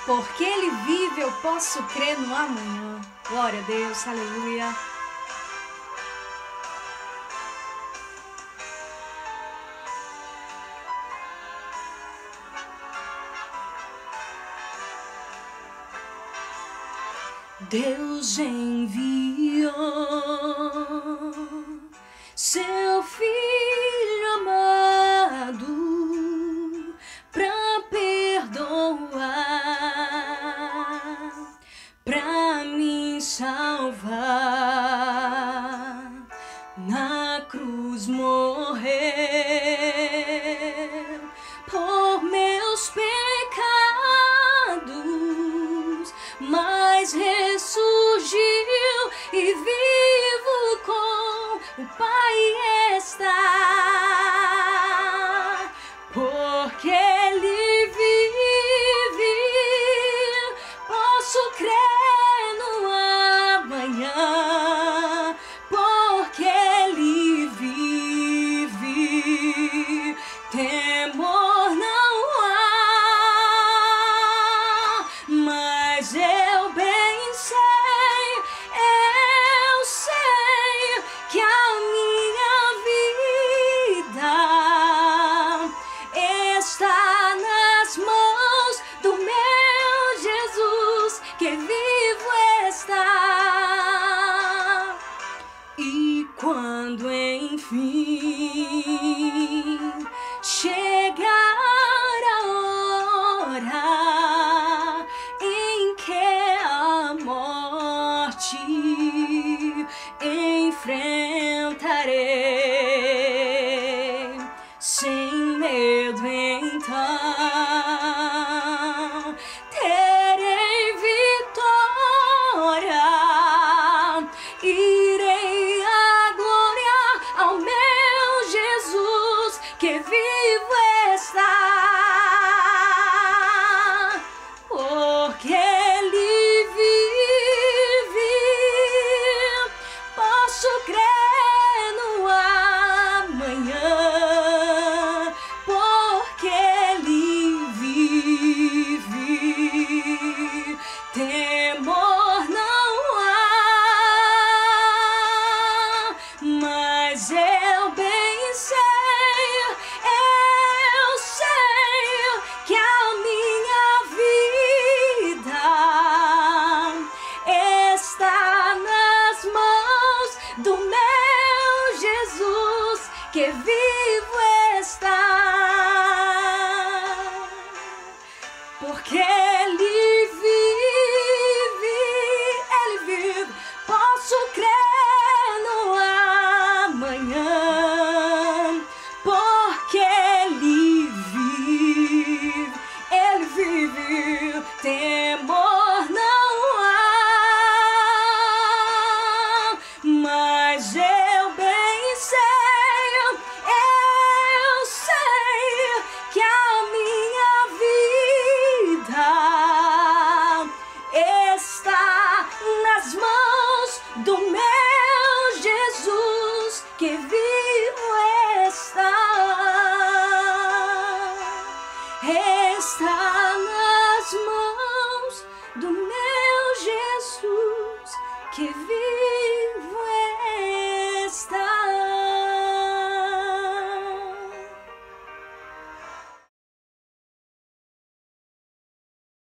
Porque Ele vive, eu posso crer no amanhã. Glória a Deus, aleluia. Deus enviou seu Filho amado pra perdoar, pra me salvar. Na cruz morreu por meus pecados, mas ressurgiu e vivo com o Pai está. Porque Ele vive, posso crer no amanhã. Porque Ele vive, temor não há. Mas eu bem sei que a minha vida está nas mãos do meu Jesus, que vivo está. E quando enfim chegar a hora em que a morte enfrentarei, sem medo então